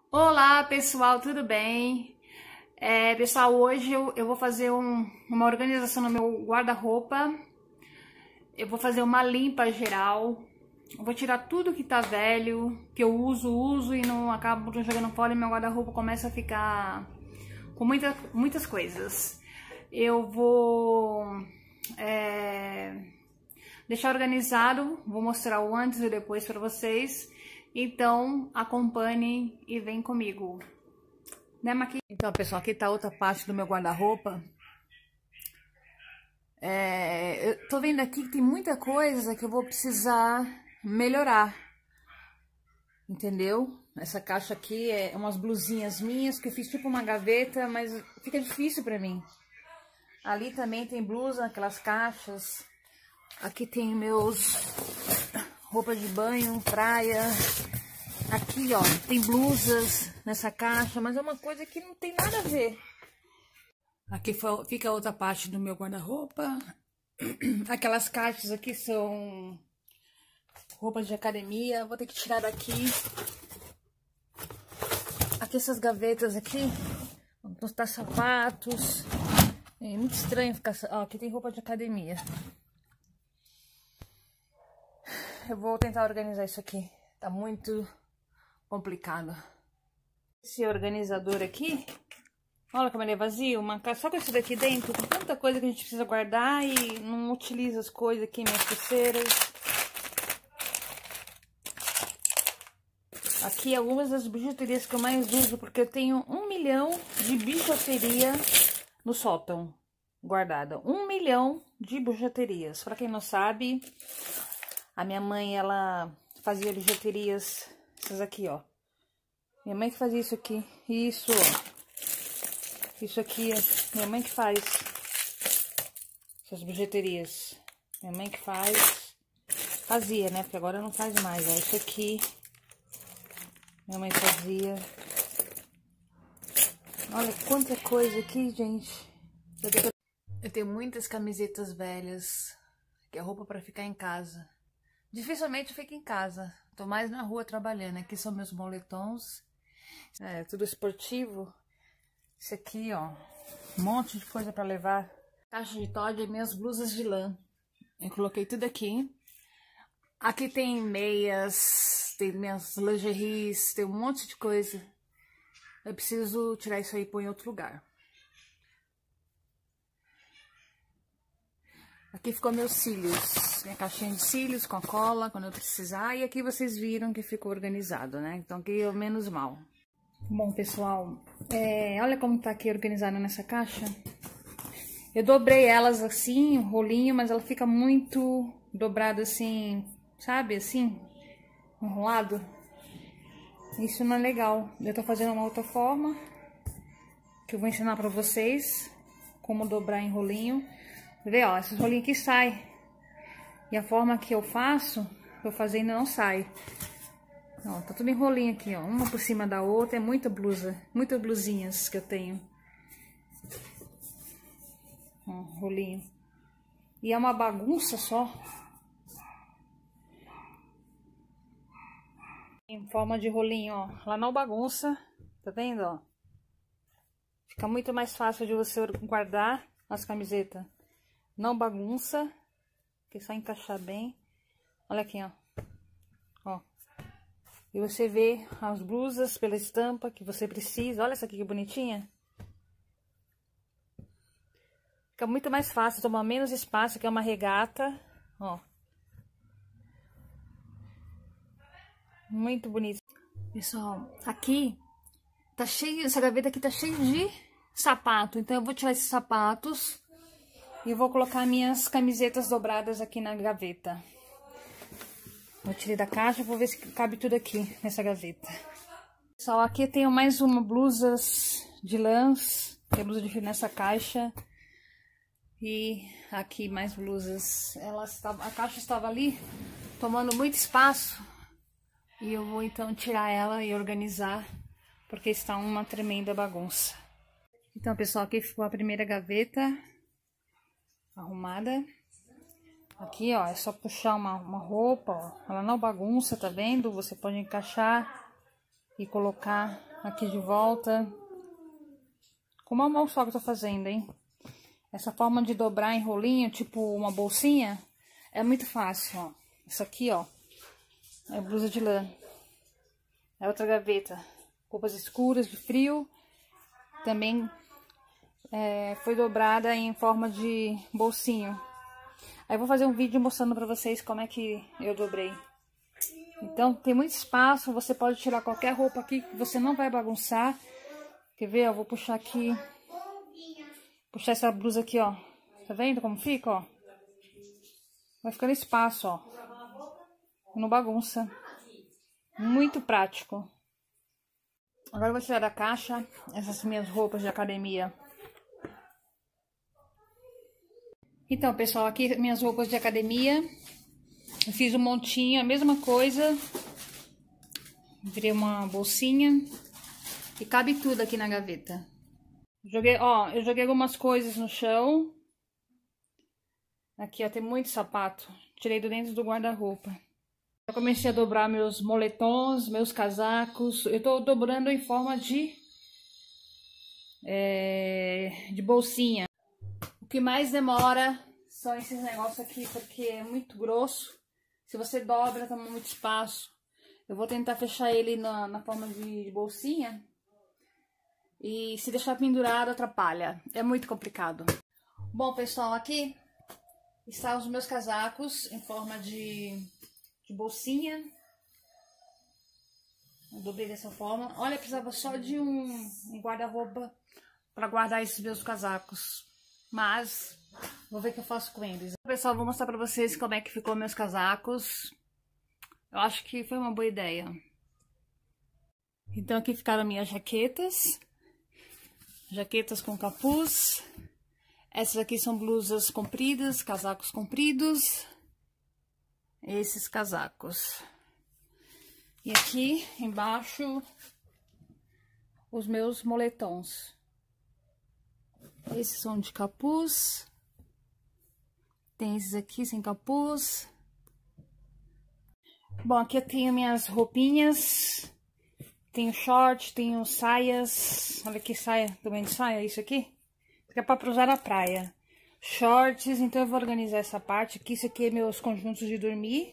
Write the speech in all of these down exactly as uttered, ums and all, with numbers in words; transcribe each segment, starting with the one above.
Olá pessoal, tudo bem? É, pessoal, hoje eu, eu vou fazer um- uma organização no meu guarda-roupa. Eu vou fazer uma limpa geral. Eu vou tirar tudo que tá velho, que eu uso, uso e não acabo jogando fora, e meu guarda-roupa começa a ficar com muita, muitas coisas. Eu vou é, deixar organizado, vou mostrar o antes e depois para vocês. Então acompanhem e vem comigo. Né, Maqui? Então, pessoal, aqui tá outra parte do meu guarda-roupa. É, eu tô vendo aqui que tem muita coisa que eu vou precisar melhorar. Entendeu? Essa caixa aqui é umas blusinhas minhas que eu fiz tipo uma gaveta, mas fica difícil pra mim. Ali também tem blusa naquelas caixas. Aqui tem meus roupas de banho, praia. Aqui, ó, tem blusas nessa caixa, mas é uma coisa que não tem nada a ver. Aqui fica a outra parte do meu guarda-roupa. Aquelas caixas aqui são roupas de academia. Vou ter que tirar daqui. Aqui essas gavetas aqui, vão postar sapatos. É muito estranho ficar... Ó, aqui tem roupa de academia. Eu vou tentar organizar isso aqui. Tá muito complicado. Esse organizador aqui... Olha como ele é vazio, uma caixa só com isso daqui dentro, tem tanta coisa que a gente precisa guardar e não utiliza as coisas aqui, minhas pulseiras. Aqui algumas das bijuterias que eu mais uso, porque eu tenho um milhão de bijuteria no sótão guardada. Um milhão de bijuterias. Pra quem não sabe, a minha mãe, ela fazia bijuterias, essas aqui, ó. Minha mãe que fazia isso aqui, isso, ó. Isso aqui é minha mãe que faz. Essas bijuterias. Minha mãe que faz. Fazia, né? Porque agora não faz mais. Ó, isso aqui. Minha mãe fazia. Olha quanta coisa aqui, gente. Eu tenho muitas camisetas velhas. Que é roupa pra ficar em casa. Dificilmente eu fico em casa. Tô mais na rua trabalhando. Aqui são meus moletons. É, tudo esportivo. Isso aqui, ó, um monte de coisa pra levar. Caixa de Toddy e minhas blusas de lã. Eu coloquei tudo aqui. Aqui tem meias, tem minhas lingeries, tem um monte de coisa. Eu preciso tirar isso aí e pôr em outro lugar. Aqui ficou meus cílios. Minha caixinha de cílios com a cola, quando eu precisar. E aqui vocês viram que ficou organizado, né? Então aqui é menos mal. Bom, pessoal, é, olha como tá aqui organizada nessa caixa. Eu dobrei elas assim, um rolinho, mas ela fica muito dobrada assim, sabe, assim, enrolado. Isso não é legal. Eu tô fazendo uma outra forma, que eu vou ensinar pra vocês como dobrar em rolinho. Vê, ó, esses rolinhos aqui saem. E a forma que eu faço, eu fazendo não sai. Ó, tá tudo em rolinho aqui, ó, uma por cima da outra, é muita blusa, muitas blusinhas que eu tenho. Ó, rolinho. E é uma bagunça só. Em forma de rolinho, ó, ela não bagunça, tá vendo, ó? Fica muito mais fácil de você guardar as camisetas. Não bagunça, que é só encaixar bem. Olha aqui, ó. Ó. E você vê as blusas pela estampa que você precisa. Olha essa aqui que bonitinha. Fica muito mais fácil, toma menos espaço, que é uma regata. Ó. Muito bonito. Pessoal, aqui tá cheio, essa gaveta aqui tá cheia de sapato. Então eu vou tirar esses sapatos e vou colocar minhas camisetas dobradas aqui na gaveta. Eu tirei da caixa, vou ver se cabe tudo aqui nessa gaveta. Pessoal, aqui eu tenho mais uma blusas de lãs, tem blusa de frio nessa caixa. E aqui mais blusas. Ela estava, a caixa estava ali tomando muito espaço. E eu vou então tirar ela e organizar, porque está uma tremenda bagunça. Então, pessoal, aqui ficou a primeira gaveta arrumada. Aqui, ó, é só puxar uma, uma roupa, ó. Ela não bagunça, tá vendo? Você pode encaixar e colocar Aqui de volta. Com uma mão só que eu tô fazendo, hein? Essa forma de dobrar em rolinho, tipo uma bolsinha, é muito fácil, ó. Isso aqui, ó, é blusa de lã. É outra gaveta. Roupas escuras de frio. Também é, foi dobrada em forma de bolsinho. Aí eu vou fazer um vídeo mostrando pra vocês como é que eu dobrei. Então, tem muito espaço, você pode tirar qualquer roupa aqui que você não vai bagunçar. Quer ver? Eu vou puxar aqui. Puxar essa blusa aqui, ó. Tá vendo como fica, ó? Vai ficando espaço, ó. Não bagunça. Muito prático. Agora eu vou tirar da caixa essas minhas roupas de academia. Então, pessoal, aqui minhas roupas de academia. Eu fiz um montinho, a mesma coisa. Virei uma bolsinha. E cabe tudo aqui na gaveta. Joguei, ó, eu joguei algumas coisas no chão. Aqui, ó, tem muito sapato. Tirei do dentro do guarda-roupa. Eu comecei a dobrar meus moletons, meus casacos. Eu tô dobrando em forma de... É, de bolsinha. O que mais demora são esses negócios aqui, porque é muito grosso. Se você dobra, toma muito espaço. Eu vou tentar fechar ele na, na forma de, de bolsinha. E se deixar pendurado, atrapalha. É muito complicado. Bom, pessoal, aqui estão os meus casacos em forma de, de bolsinha. Eu dobrei dessa forma. Olha, eu precisava só de um, um guarda-roupa para guardar esses meus casacos. Mas vou ver o que eu faço com eles. Pessoal, vou mostrar para vocês como é que ficou meus casacos. Eu acho que foi uma boa ideia. Então aqui ficaram minhas jaquetas. Jaquetas com capuz. Essas aqui são blusas compridas, casacos compridos. Esses casacos. E aqui embaixo os meus moletons. Esses são de capuz. Tem esses aqui sem capuz. Bom, aqui eu tenho minhas roupinhas. Tenho short, tenho saias. Olha que saia, também de saia, isso aqui. Que é pra usar na praia. Shorts, então eu vou organizar essa parte aqui. Isso aqui é meus conjuntos de dormir.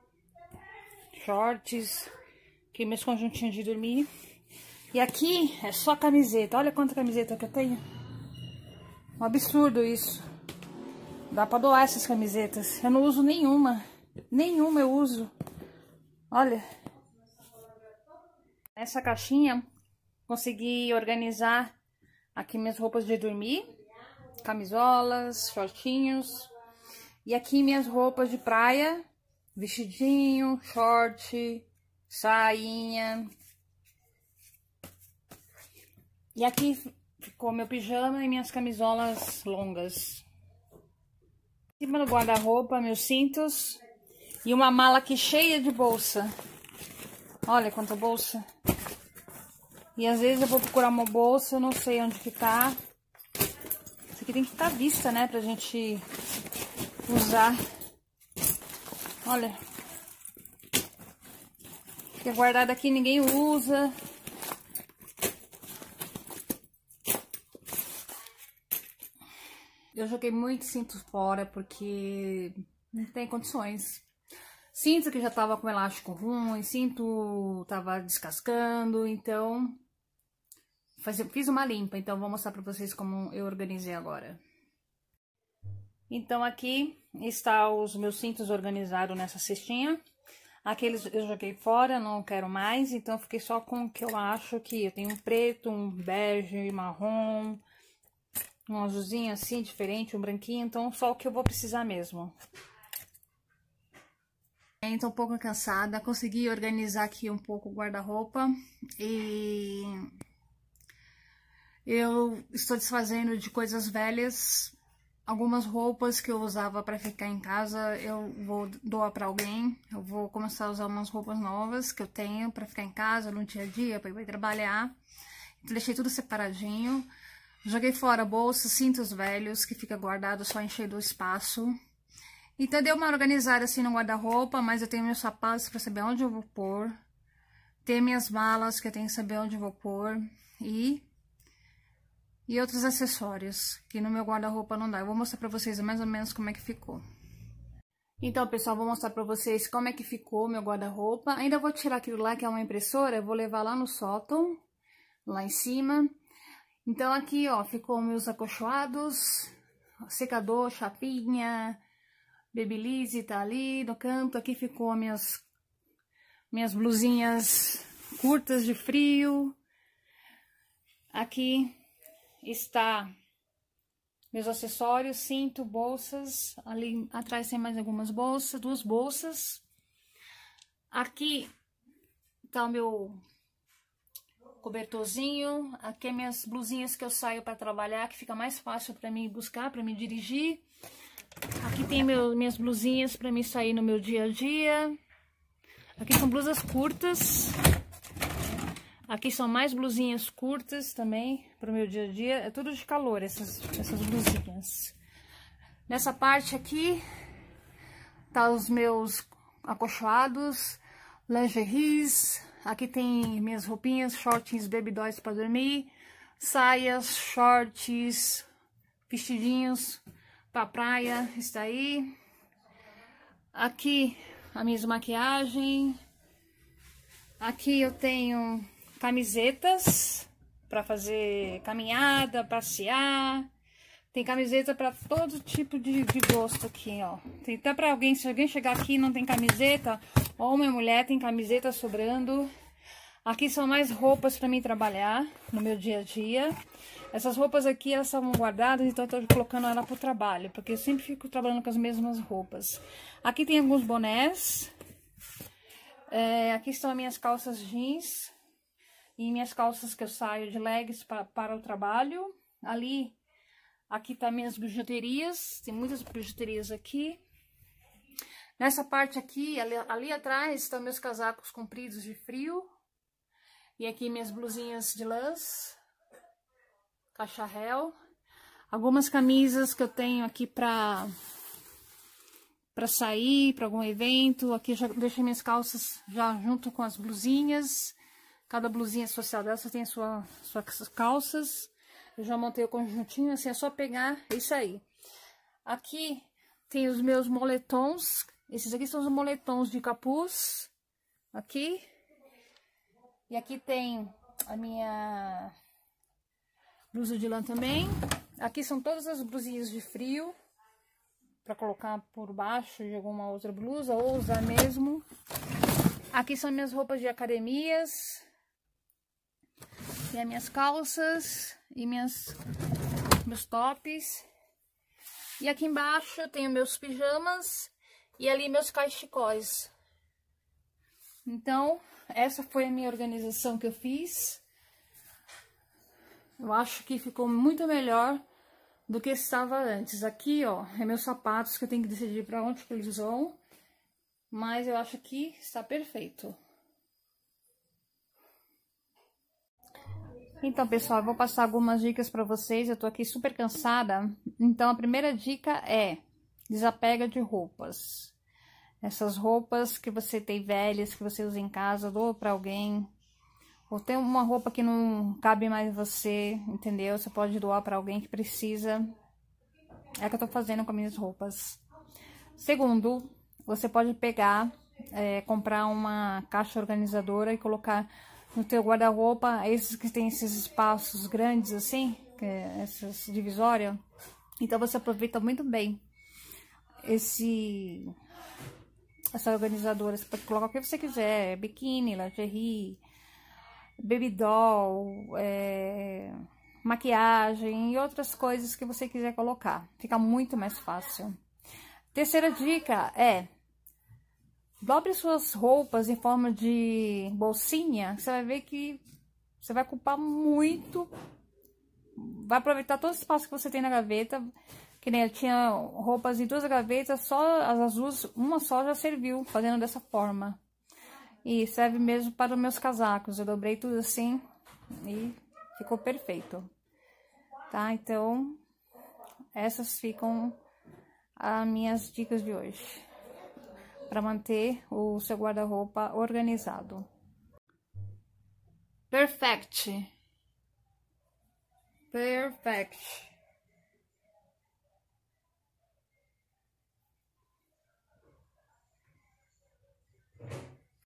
Shorts. Aqui meus conjuntinhos de dormir. E aqui é só camiseta. Olha quanta camiseta que eu tenho. Um absurdo isso. Dá pra doar essas camisetas. Eu não uso nenhuma. Nenhuma eu uso. Olha. Nessa caixinha, consegui organizar aqui minhas roupas de dormir. Camisolas, shortinhos. E aqui minhas roupas de praia. Vestidinho, short, sainha. E aqui ficou meu pijama e minhas camisolas longas. Em cima do guarda-roupa, meus cintos. E uma mala aqui cheia de bolsa. Olha quanta bolsa. E às vezes eu vou procurar uma bolsa, eu não sei onde que tá. Isso aqui tem que ficar à vista, né? Pra gente usar. Olha. Fica guardado aqui, ninguém usa. Eu joguei muito cinto fora porque não tem condições. Cinto que já tava com elástico ruim, cinto tava descascando, então faz, fiz uma limpa. Então vou mostrar pra vocês como eu organizei agora. Então aqui está os meus cintos organizados nessa cestinha. Aqueles eu joguei fora, não quero mais, então fiquei só com o que eu acho que eu tenho um preto, um bege, marrom, um azulzinho assim diferente, um branquinho, então só o que eu vou precisar mesmo. Tô um pouco cansada, consegui organizar aqui um pouco o guarda-roupa e eu estou desfazendo de coisas velhas. Algumas roupas que eu usava para ficar em casa eu vou doar para alguém. Eu vou começar a usar umas roupas novas que eu tenho para ficar em casa no dia a dia, para ir trabalhar. Então deixei tudo separadinho. Joguei fora bolsas, cintos velhos que fica guardado só enchendo o espaço. Então deu uma organizada assim no guarda-roupa, mas eu tenho meus sapatos para saber onde eu vou pôr. ter minhas malas, que eu tenho que saber onde eu vou pôr, e, e outros acessórios, que no meu guarda-roupa não dá. Eu vou mostrar pra vocês mais ou menos como é que ficou. Então, pessoal, vou mostrar pra vocês como é que ficou meu guarda-roupa. Ainda vou tirar aquilo lá, que é uma impressora, eu vou levar lá no sótão, lá em cima. Então, aqui, ó, ficou meus acolchoados, secador, chapinha, Babyliss tá ali no canto. Aqui ficou minhas, minhas blusinhas curtas de frio. Aqui está meus acessórios, cinto, bolsas. Ali atrás tem mais algumas bolsas, duas bolsas. Aqui tá o meu cobertorzinho. Aqui é minhas blusinhas que eu saio para trabalhar, que fica mais fácil para mim buscar, para me dirigir. Aqui tem meu, minhas blusinhas para mim sair no meu dia a dia. Aqui são blusas curtas. Aqui são mais blusinhas curtas também para o meu dia a dia. É tudo de calor essas, essas blusinhas. Nessa parte aqui tá os meus acolchoados, lingeries. Aqui tem minhas roupinhas, shortinhos, baby dolls para dormir, saias, shorts, vestidinhos pra praia, está aí. Aqui a minha maquiagem. Aqui eu tenho camisetas para fazer caminhada, passear. Tem camiseta para todo tipo de, de gosto aqui, ó. Tem até para alguém, se alguém chegar aqui e não tem camiseta, ou minha mulher tem camiseta sobrando. Aqui são mais roupas para mim trabalhar no meu dia a dia. Essas roupas aqui, elas são guardadas, então eu tô colocando ela pro trabalho, porque eu sempre fico trabalhando com as mesmas roupas. Aqui tem alguns bonés. É, aqui estão as minhas calças jeans e minhas calças que eu saio de leggings pra, para o trabalho. Ali, aqui tá minhas bijuterias, tem muitas bijuterias aqui. Nessa parte aqui, ali, ali atrás, estão meus casacos compridos de frio. E aqui minhas blusinhas de lãs, cacharel. Algumas camisas que eu tenho aqui pra, pra sair, pra algum evento. Aqui já deixei minhas calças já junto com as blusinhas. Cada blusinha social dessa tem a sua, suas calças. Eu já montei o conjuntinho, assim, é só pegar isso aí. Aqui tem os meus moletons. Esses aqui são os moletons de capuz. Aqui. E aqui tem a minha blusa de lã também. Aqui são todas as blusinhas de frio, para colocar por baixo de alguma outra blusa, ou usar mesmo. Aqui são minhas roupas de academias. E as minhas calças e minhas, meus tops. E aqui embaixo eu tenho meus pijamas e ali meus cachecóis. Então, essa foi a minha organização que eu fiz. Eu acho que ficou muito melhor do que estava antes. Aqui, ó, é meus sapatos que eu tenho que decidir para onde que eles vão. Mas eu acho que está perfeito. Então, pessoal, eu vou passar algumas dicas para vocês. Eu tô aqui super cansada. Então, a primeira dica é: desapega de roupas. Essas roupas que você tem velhas, que você usa em casa, doa para alguém. Ou tem uma roupa que não cabe mais em você, entendeu? Você pode doar para alguém que precisa. É o que eu tô fazendo com as minhas roupas. Segundo, você pode pegar, é, comprar uma caixa organizadora e colocar no teu guarda-roupa, esses que tem esses espaços grandes assim, que é essas divisórias. Então você aproveita muito bem esse essa organizadora. Você pode colocar o que você quiser, biquíni, lingerie, baby doll, é, maquiagem e outras coisas que você quiser colocar. Fica muito mais fácil. Terceira dica é: dobre suas roupas em forma de bolsinha. Você vai ver que você vai ocupar muito. Vai aproveitar todo o espaço que você tem na gaveta. Que nem eu tinha roupas em duas gavetas, só as azuis, uma só já serviu, fazendo dessa forma. E serve mesmo para os meus casacos. Eu dobrei tudo assim e ficou perfeito. Tá? Então, essas ficam as minhas dicas de hoje, para manter o seu guarda-roupa organizado. Perfect. Perfect.